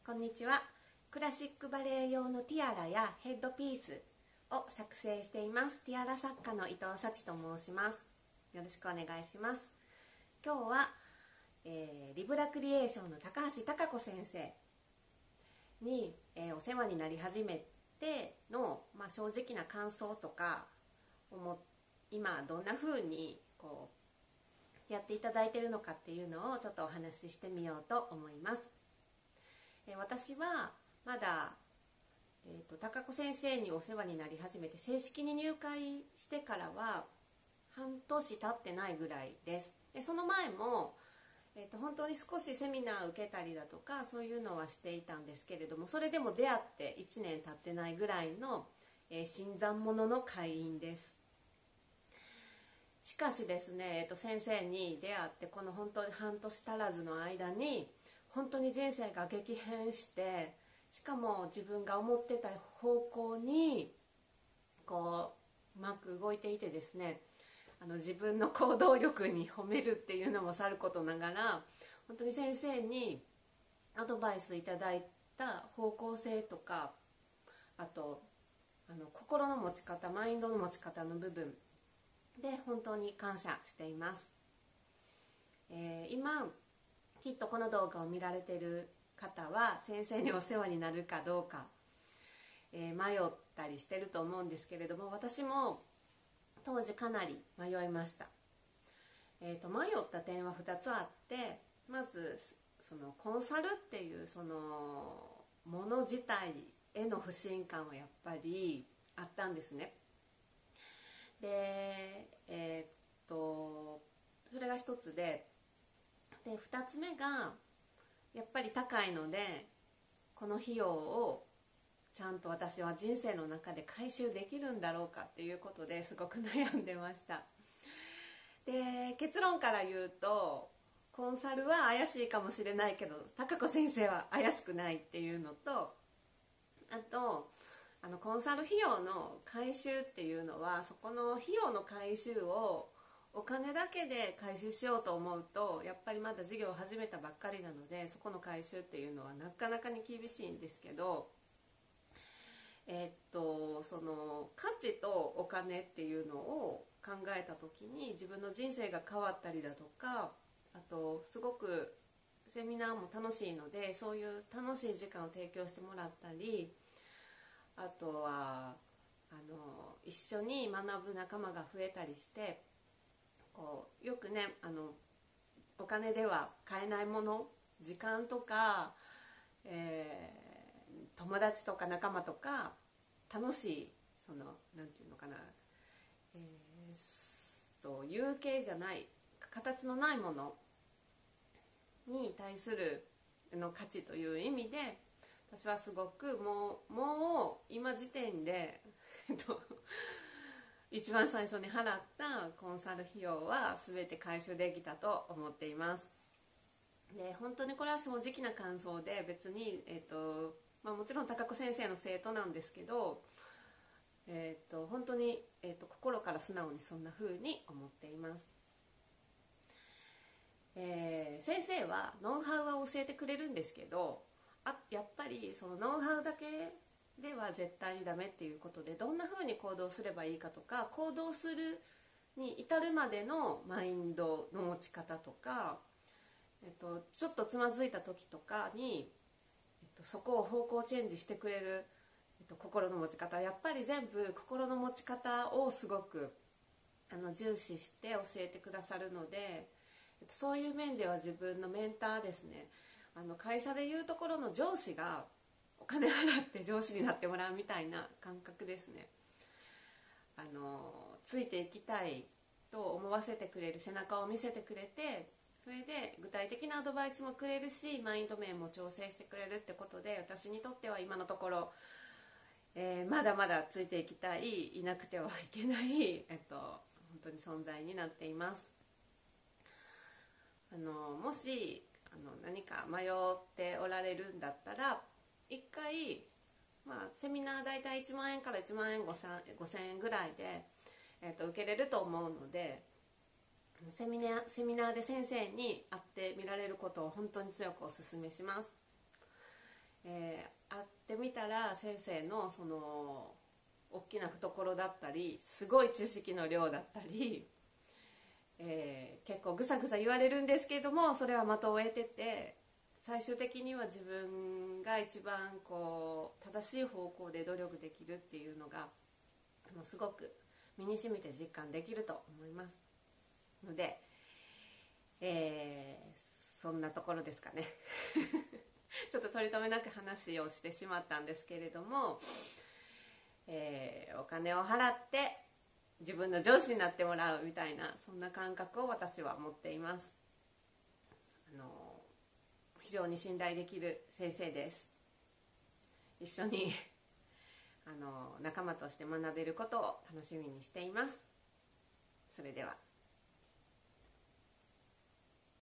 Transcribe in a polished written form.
こんにちは。クラシックバレエ用のティアラやヘッドピースを作成しています。ティアラ作家の伊藤幸と申します。よろしくお願いします。今日は、リブラクリエーションの高橋貴子先生に、お世話になり始めての、正直な感想とか今どんな風にやっていただいているのかっていうのをちょっとお話ししてみようと思います。私はまだ、高子先生にお世話になり始めて正式に入会してからは半年経ってないぐらいです。でその前も、本当に少しセミナー受けたりだとかそういうのはしていたんですけれども、それでも出会って1年経ってないぐらいの、新参者の会員です。しかしですね、先生に出会ってこの本当に半年足らずの間に本当に人生が激変して、しかも自分が思ってた方向にうまく動いていてですね、自分の行動力に褒めるっていうのもさることながら、本当に先生にアドバイスいただいた方向性とか、あと心の持ち方、マインドの持ち方の部分で本当に感謝しています。今きっとこの動画を見られている方は先生にお世話になるかどうか、迷ったりしてると思うんですけれども、私も当時かなり迷いました。迷った点は2つあって、まずそのコンサルっていうそのもの自体への不信感はやっぱりあったんですね。で、それが一つで、2つ目がやっぱり高いので、この費用をちゃんと私は人生の中で回収できるんだろうかっていうことですごく悩んでました。で、結論から言うと、コンサルは怪しいかもしれないけど貴子先生は怪しくないっていうのと、あとコンサル費用の回収っていうのは、そこの費用の回収をお金だけで回収しようと思うと、やっぱりまだ事業を始めたばっかりなので、そこの回収っていうのはなかなかに厳しいんですけど、その価値とお金っていうのを考えた時に、自分の人生が変わったりだとか、あとすごくセミナーも楽しいので、そういう楽しい時間を提供してもらったり、あとは一緒に学ぶ仲間が増えたりして、よくね、お金では買えないもの、時間とか、友達とか仲間とか楽しい、なんていうのかな、有形じゃない、形のないものに対する価値という意味で、私はすごくもう今時点で一番最初に払ったコンサル費用は全て回収できたと思っています。で、本当にこれは正直な感想で、別に、もちろん高子先生の生徒なんですけど、本当に、心から素直にそんな風に思っています。先生はノウハウは教えてくれるんですけど、やっぱりそのノウハウだけでは絶対にダメっていうことで、どんな風に行動すればいいかとか、行動するに至るまでのマインドの持ち方とか、ちょっとつまずいた時とかに、そこを方向チェンジしてくれる、心の持ち方、やっぱり全部心の持ち方をすごく重視して教えてくださるので、そういう面では自分のメンターですね、会社でいうところの上司がお金払って上司になってもらうみたいな感覚ですね。ついていきたいと思わせてくれる、背中を見せてくれて、それで具体的なアドバイスもくれるし、マインド面も調整してくれるってことで、私にとっては今のところ、まだまだついていきたい、いなくてはいけない、本当に存在になっています。もし何か迷っておられるんだったら、一回、セミナーだいたい1万円から1万円5000円ぐらいで、受けれると思うので、セミナーで先生に会ってみられることを本当に強くお勧めします。 会ってみたら先生のその大きな懐だったりすごい知識の量だったり、結構ぐさぐさ言われるんですけれども、それは的を得てて、最終的には自分が一番こう正しい方向で努力できるっていうのがすごく身に染みて実感できると思いますので、そんなところですかねちょっと取り留めなく話をしてしまったんですけれども、お金を払って自分の上司になってもらうみたいな、そんな感覚を私は持っています。非常に信頼できる先生です。一緒に仲間として学べることを楽しみにしています。それでは。